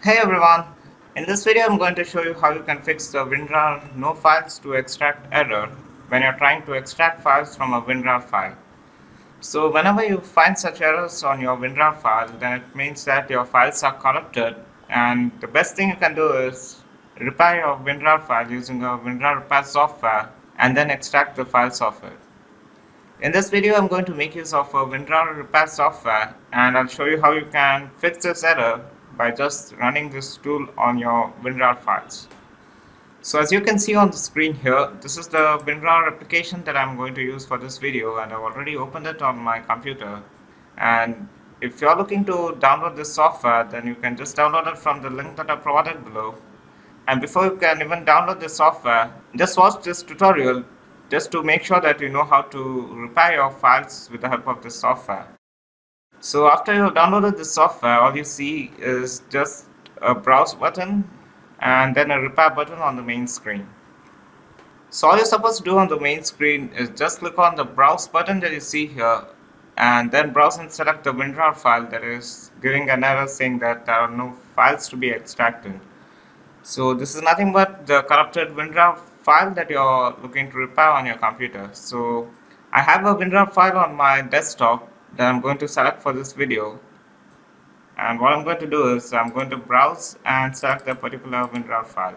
Hey everyone! In this video I'm going to show you how you can fix the WinRAR no files to extract error when you're trying to extract files from a WinRAR file. So whenever you find such errors on your WinRAR file, then it means that your files are corrupted, and the best thing you can do is repair your WinRAR file using a WinRAR repair software and then extract the files of it. In this video I'm going to make use of a WinRAR repair software, and I'll show you how you can fix this error by just running this tool on your WinRAR files. So as you can see on the screen here, this is the WinRAR application that I'm going to use for this video, and I've already opened it on my computer. And if you're looking to download this software, then you can just download it from the link that I provided below. And before you can even download the software, just watch this tutorial just to make sure that you know how to repair your files with the help of this software. So after you have downloaded the software, all you see is just a browse button and then a repair button on the main screen. So all you're supposed to do on the main screen is just click on the browse button that you see here, and then browse and select the WinRAR file that is giving an error saying that there are no files to be extracted. So this is nothing but the corrupted WinRAR file that you're looking to repair on your computer. So I have a WinRAR file on my desktop that I'm going to select for this video, and what I'm going to do is I'm going to browse and select the particular WinRAR file.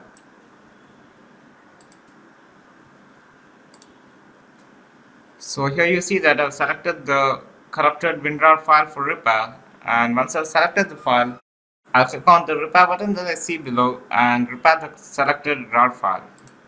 So here you see that I've selected the corrupted WinRAR file for repair, and once I've selected the file, I'll click on the repair button that I see below and repair the selected RAR file.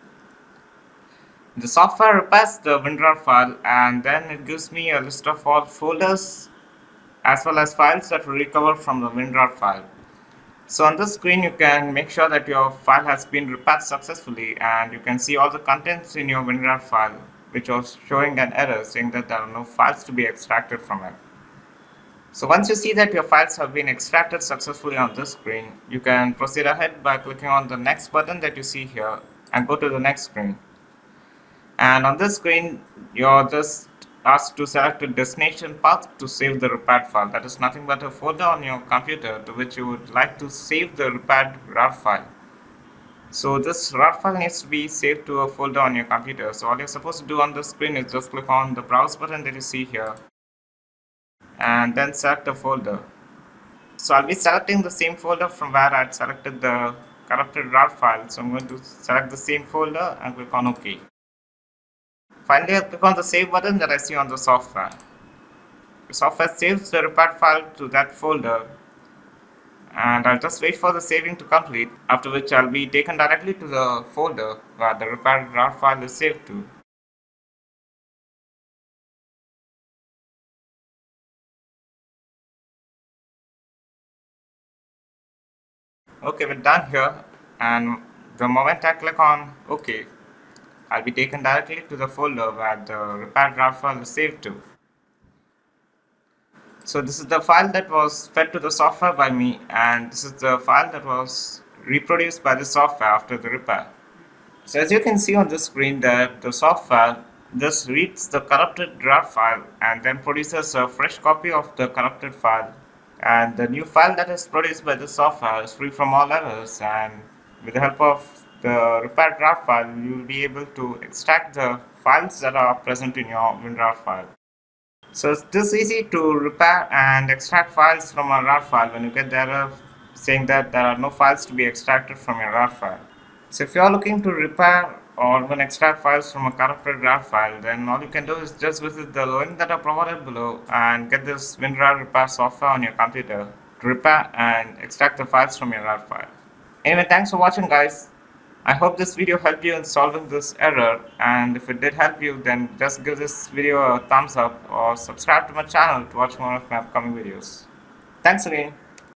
The software repairs the WinRAR file, and then it gives me a list of all folders as well as files that were recovered from the WinRAR file. So on this screen you can make sure that your file has been repaired successfully, and you can see all the contents in your WinRAR file which was showing an error saying that there are no files to be extracted from it. So once you see that your files have been extracted successfully on this screen, you can proceed ahead by clicking on the next button that you see here and go to the next screen. And on this screen, you're just asked to select a destination path to save the repaired file. That is nothing but a folder on your computer to which you would like to save the repaired RAR file. So this RAR file needs to be saved to a folder on your computer. So all you're supposed to do on the screen is just click on the browse button that you see here and then select a folder. So I'll be selecting the same folder from where I had selected the corrupted RAR file. So I'm going to select the same folder and click on OK. Finally, I'll click on the save button that I see on the software. The software saves the repaired file to that folder, and I'll just wait for the saving to complete, after which I'll be taken directly to the folder where the repaired RAR file is saved to. Okay, we're done here, and the moment I click on OK, I'll be taken directly to the folder where the repaired RAR file is saved to. So this is the file that was fed to the software by me, and this is the file that was reproduced by the software after the repair. So as you can see on the screen that the software just reads the corrupted RAR file and then produces a fresh copy of the corrupted file, and the new file that is produced by the software is free from all errors, and with the help of the repaired RAR file you will be able to extract the files that are present in your WinRAR file. So it's this easy to repair and extract files from a RAR file when you get the error saying that there are no files to be extracted from your RAR file. So if you are looking to repair or even extract files from a corrupted RAR file, then all you can do is just visit the link that I provided below and get this WinRAR repair software on your computer to repair and extract the files from your RAR file. Anyway, thanks for watching guys. I hope this video helped you in solving this error, and if it did help you, then just give this video a thumbs up or subscribe to my channel to watch more of my upcoming videos. Thanks again.